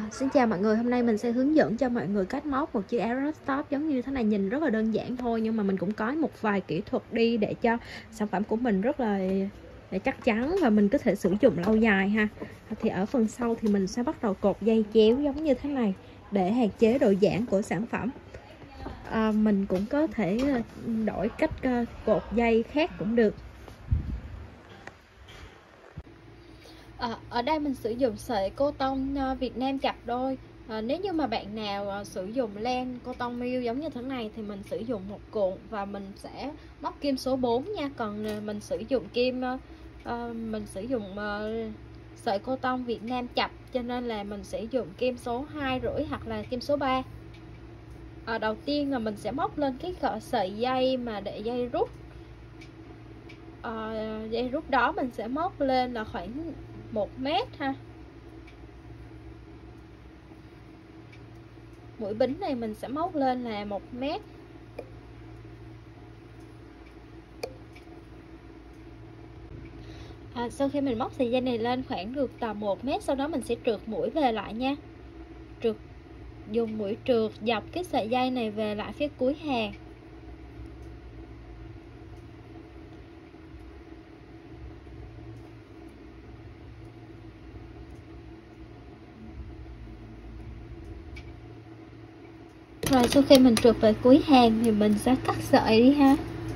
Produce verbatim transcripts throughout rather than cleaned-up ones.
À, xin chào mọi người, hôm nay mình sẽ hướng dẫn cho mọi người cách móc một chiếc áo crop top giống như thế này. Nhìn rất là đơn giản thôi, nhưng mà mình cũng có một vài kỹ thuật đi để cho sản phẩm của mình rất là để chắc chắn và mình có thể sử dụng lâu dài ha. Thì ở phần sau thì mình sẽ bắt đầu cột dây chéo giống như thế này để hạn chế độ giãn của sản phẩm. À, mình cũng có thể đổi cách cột dây khác cũng được. À, ở đây mình sử dụng sợi cô tông Việt Nam chập đôi. À, nếu như mà bạn nào à, sử dụng len cô tông mill giống như thế này thì mình sử dụng một cuộn và mình sẽ móc kim số bốn nha. Còn à, mình sử dụng kim à, mình sử dụng à, sợi cô tông Việt Nam chập, cho nên là mình sử dụng kim số hai rưỡi hoặc là kim số ba. À, đầu tiên là mình sẽ móc lên cái sợi dây mà để dây rút. À, dây rút đó mình sẽ móc lên là khoảng một mét ha. Mũi bính này mình sẽ móc lên là một mét. À, sau khi mình móc sợi dây này lên khoảng được tầm một mét, sau đó mình sẽ trượt mũi về lại nha. Trượt dùng mũi trượt dọc cái sợi dây này về lại phía cuối hàng. Rồi sau khi mình trượt về cuối hàng thì mình sẽ cắt sợi đi ha.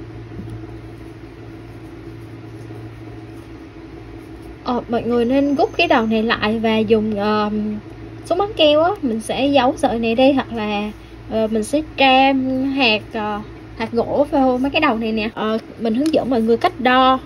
Ờ, mọi người nên rút cái đầu này lại và dùng uh, súng bắn keo á, mình sẽ giấu sợi này đi, hoặc là uh, mình sẽ tram hạt uh, hạt gỗ vào mấy cái đầu này nè. Uh, mình hướng dẫn mọi người cách đo.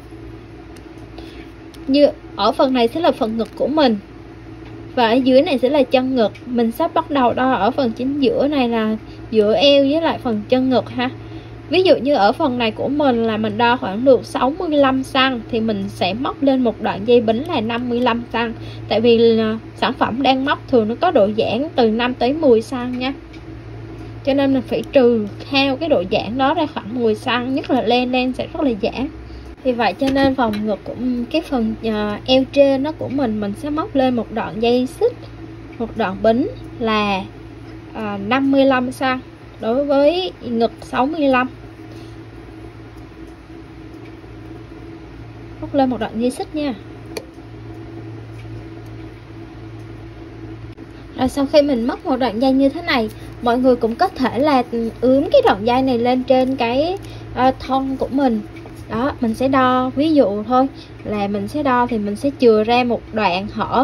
Như ở phần này sẽ là phần ngực của mình và ở dưới này sẽ là chân ngực. Mình sẽ bắt đầu đo ở phần chính giữa này là giữa eo với lại phần chân ngực ha. Ví dụ như ở phần này của mình là mình đo khoảng được sáu mươi lăm xăng-ti-mét thì mình sẽ móc lên một đoạn dây bính là năm mươi lăm xăng-ti-mét. Tại vì sản phẩm đang móc thường nó có độ giãn từ năm tới mười xăng-ti-mét nha. Cho nên mình phải trừ theo cái độ giãn đó ra khoảng mười xăng-ti-mét, nhất là len len sẽ rất là giãn. Vì vậy cho nên vòng ngực của cái phần uh, eo trên nó của mình mình sẽ móc lên một đoạn dây xích, một đoạn bính là uh, năm mươi lăm xăng-ti-mét đối với ngực sáu mươi lăm. Móc lên một đoạn dây xích nha. Rồi sau khi mình móc một đoạn dây như thế này, mọi người cũng có thể là ướm cái đoạn dây này lên trên cái uh, thon của mình. Đó, mình sẽ đo, ví dụ thôi là mình sẽ đo thì mình sẽ chừa ra một đoạn hở.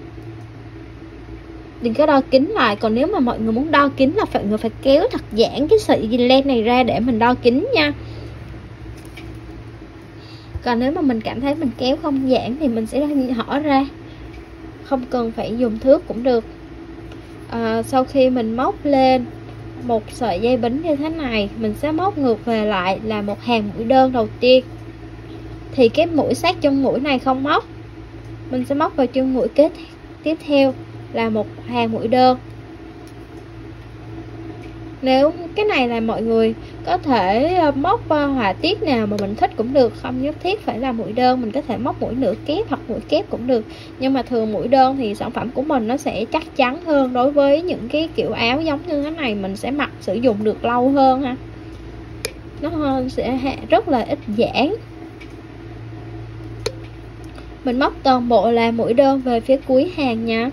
Đừng có đo kín lại. Còn nếu mà mọi người muốn đo kín là phải người phải kéo thật giãn cái sợi len này ra để mình đo kín nha. Còn nếu mà mình cảm thấy mình kéo không giãn thì mình sẽ hở ra, không cần phải dùng thước cũng được. À, sau khi mình móc lên một sợi dây bính như thế này, mình sẽ móc ngược về lại là một hàng mũi đơn đầu tiên. Thì cái mũi sát chân mũi này không móc, mình sẽ móc vào chân mũi kế tiếp theo là một hàng mũi đơn. Nếu cái này là mọi người có thể móc họa tiết nào mà mình thích cũng được, không nhất thiết phải là mũi đơn. Mình có thể móc mũi nửa kép hoặc mũi kép cũng được, nhưng mà thường mũi đơn thì sản phẩm của mình nó sẽ chắc chắn hơn. Đối với những cái kiểu áo giống như thế này mình sẽ mặc sử dụng được lâu hơn ha, nó sẽ rất là ít giãn. Mình móc toàn bộ là mũi đơn về phía cuối hàng nha.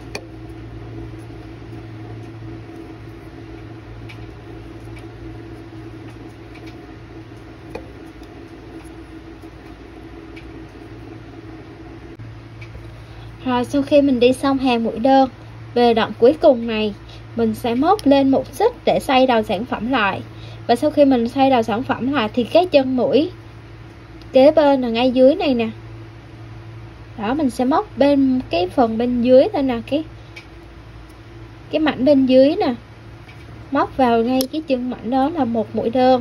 Rồi sau khi mình đi xong hàng mũi đơn, về đoạn cuối cùng này mình sẽ móc lên một xích để xoay đầu sản phẩm lại. Và sau khi mình xoay đầu sản phẩm lại thì cái chân mũi kế bên là ngay dưới này nè. Đó, mình sẽ móc bên cái phần bên dưới thôi nè, cái cái mảnh bên dưới nè, móc vào ngay cái chân mảnh đó là một mũi đơn.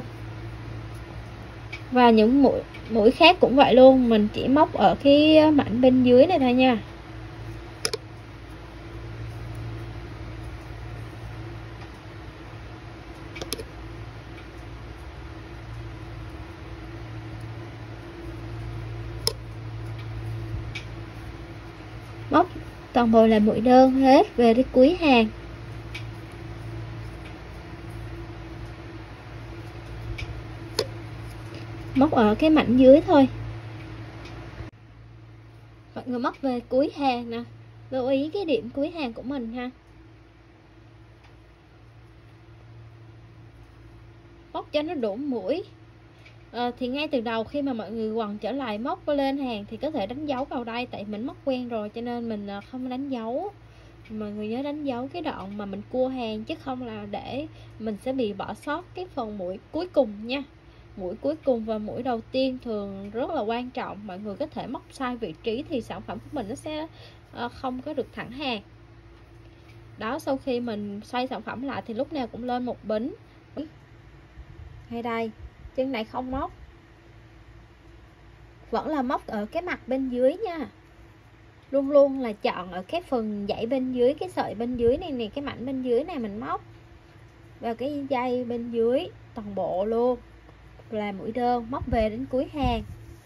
Và những mũi mũi khác cũng vậy luôn, mình chỉ móc ở cái mảnh bên dưới này thôi nha. Móc Toàn bộ là mũi đơn hết về đến cuối hàng. Móc ở cái mảnh dưới thôi. Mọi người móc về cuối hàng nè, lưu ý cái điểm cuối hàng của mình ha. Móc cho nó đủ mũi. À, thì ngay từ đầu khi mà mọi người quần trở lại móc lên hàng thì có thể đánh dấu vào đây, tại mình móc quen rồi cho nên mình không đánh dấu. Mọi người nhớ đánh dấu cái đoạn mà mình cua hàng, chứ không là để mình sẽ bị bỏ sót cái phần mũi cuối cùng nha. Mũi cuối cùng và mũi đầu tiên thường rất là quan trọng. Mọi người có thể móc sai vị trí thì sản phẩm của mình nó sẽ không có được thẳng hàng. Đó, sau khi mình xoay sản phẩm lại thì lúc nào cũng lên một bính. Ngay đây, chân này không móc, vẫn là móc ở cái mặt bên dưới nha. Luôn luôn là chọn ở cái phần dãy bên dưới, cái sợi bên dưới này nè, cái mảnh bên dưới này mình móc vào cái dây bên dưới toàn bộ luôn là mũi đơn, móc về đến cuối hàng.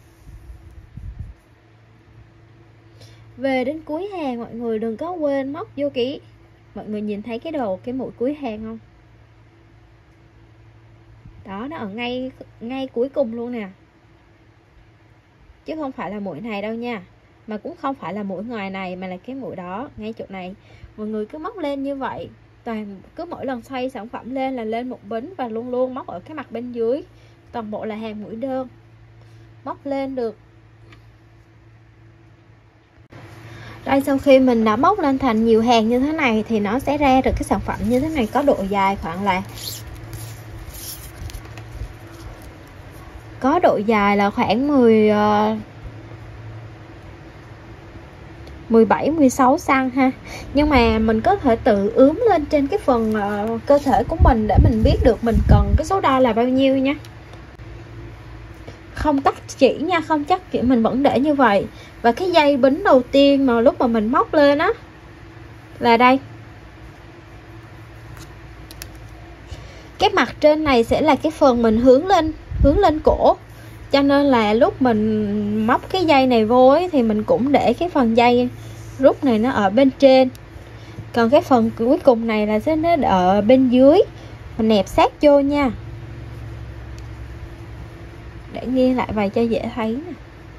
Về đến cuối hàng mọi người đừng có quên móc vô kỹ. Mọi người nhìn thấy cái đồ cái mũi cuối hàng không? Đó, nó ở ngay ngay cuối cùng luôn nè, chứ không phải là mũi này đâu nha, mà cũng không phải là mũi ngoài này, mà là cái mũi đó ngay chỗ này. Mọi người cứ móc lên như vậy, toàn cứ mỗi lần xoay sản phẩm lên là lên một bính, và luôn luôn móc ở cái mặt bên dưới, toàn bộ là hàng mũi đơn, móc lên được. Đây, sau khi mình đã móc lên thành nhiều hàng như thế này thì nó sẽ ra được cái sản phẩm như thế này, có độ dài khoảng là có độ dài là khoảng mười mười bảy mười sáu xăng ha. Nhưng mà mình có thể tự ướm lên trên cái phần uh, cơ thể của mình để mình biết được mình cần cái số đo là bao nhiêu nha. Không tắt chỉ nha, không chắc chỉ, mình vẫn để như vậy. Và cái dây bính đầu tiên mà lúc mà mình móc lên á là đây. Cái mặt trên này sẽ là cái phần mình hướng lên, hướng lên cổ. Cho nên là lúc mình móc cái dây này vô ấy, thì mình cũng để cái phần dây rút này nó ở bên trên. Còn cái phần cuối cùng này là sẽ nó ở bên dưới. Mình nẹp sát vô nha, để ghi lại vậy cho dễ thấy nè.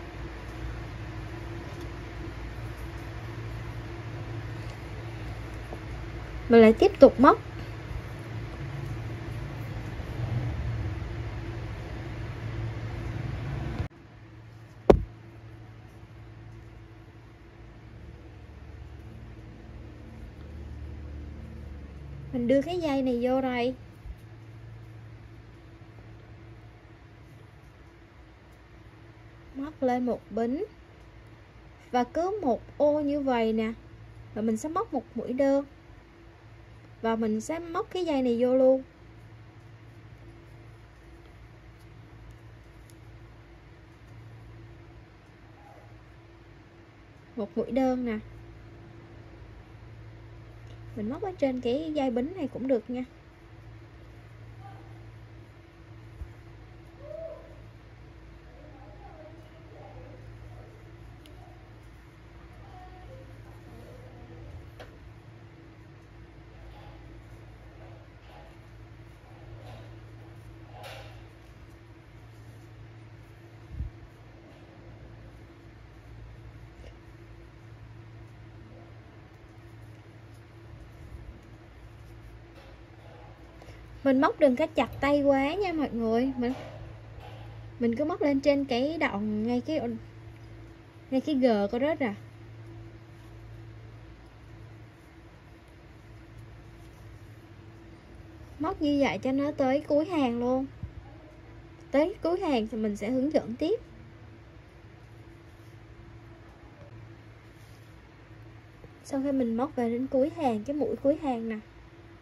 Mình lại tiếp tục móc. Mình đưa cái dây này vô đây. Móc lên một bính. Và cứ một ô như vậy nè. Và mình sẽ móc một mũi đơn. Và mình sẽ móc cái dây này vô luôn. Một mũi đơn nè. Mình móc ở trên cái dây bính này cũng được nha. Mình móc đừng có chặt tay quá nha mọi người. Mình mình cứ móc lên trên cái đoạn ngay cái ngay cái gờ của đó à. Móc như vậy cho nó tới cuối hàng luôn. Tới cuối hàng thì mình sẽ hướng dẫn tiếp. Sau khi mình móc về đến cuối hàng, cái mũi cuối hàng nè,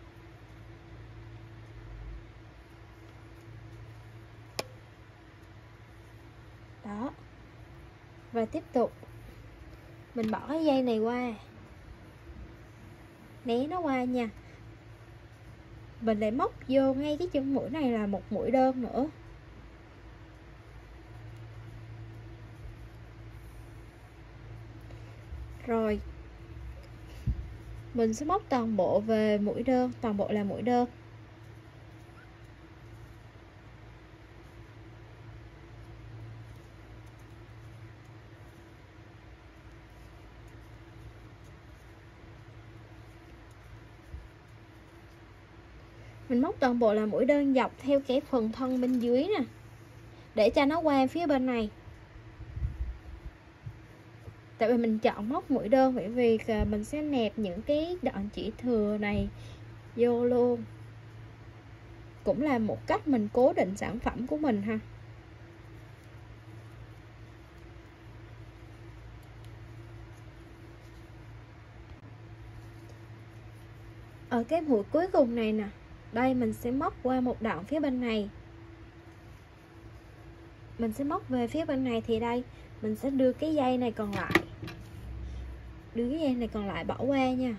đó, và tiếp tục mình bỏ cái dây này qua, né nó qua nha. Mình lại móc vô ngay cái chân mũi này là một mũi đơn nữa. Rồi Mình sẽ móc toàn bộ về mũi đơn, toàn bộ là mũi đơn. Mình móc toàn bộ là mũi đơn dọc theo cái phần thân bên dưới nè, để cho nó qua phía bên này. Tại vì mình chọn móc mũi đơn bởi vì mình sẽ nẹp những cái đoạn chỉ thừa này vô luôn. Cũng là một cách mình cố định sản phẩm của mình ha. Ở cái mũi cuối cùng này nè, đây mình sẽ móc qua một đoạn phía bên này. Mình sẽ móc về phía bên này thì đây mình sẽ đưa cái dây này còn lại, đưa cái dây này còn lại bỏ qua nha.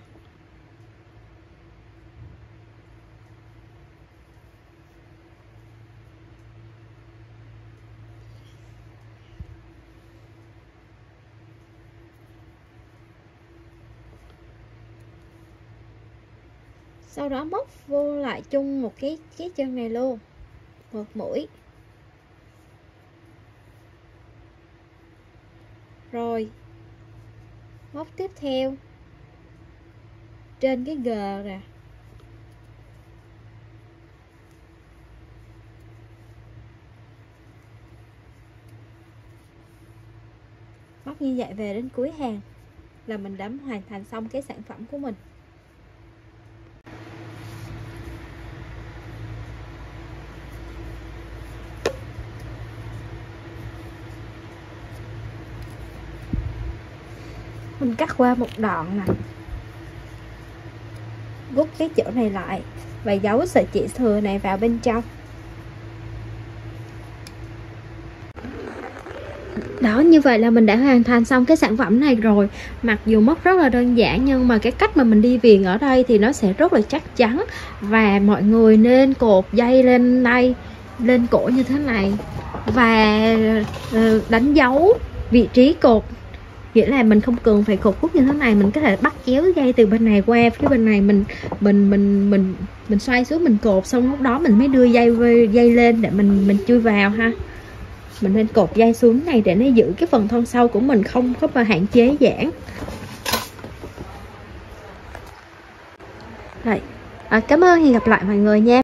Sau đó móc vô lại chung một cái cái chân này luôn, một mũi. Rồi móc tiếp theo trên cái g nè, móc như vậy về đến cuối hàng là mình đã hoàn thành xong cái sản phẩm của mình. Mình cắt qua một đoạn nè, rút cái chỗ này lại và giấu sợi chỉ thừa này vào bên trong. Đó, như vậy là mình đã hoàn thành xong cái sản phẩm này rồi. Mặc dù móc rất là đơn giản nhưng mà cái cách mà mình đi viền ở đây thì nó sẽ rất là chắc chắn. Và mọi người nên cột dây lên đây, lên cổ như thế này, và đánh dấu vị trí cột. Nghĩa là mình không cần phải cột khúc như thế này, mình có thể bắt kéo dây từ bên này qua phía bên này, mình mình mình mình mình xoay xuống mình cột, xong lúc đó mình mới đưa dây dây lên để mình mình chui vào ha. Mình nên cột dây xuống này để nó giữ cái phần thân sau của mình không có mà hạn chế giãn. Rồi, à, cảm ơn, hẹn gặp lại mọi người nha.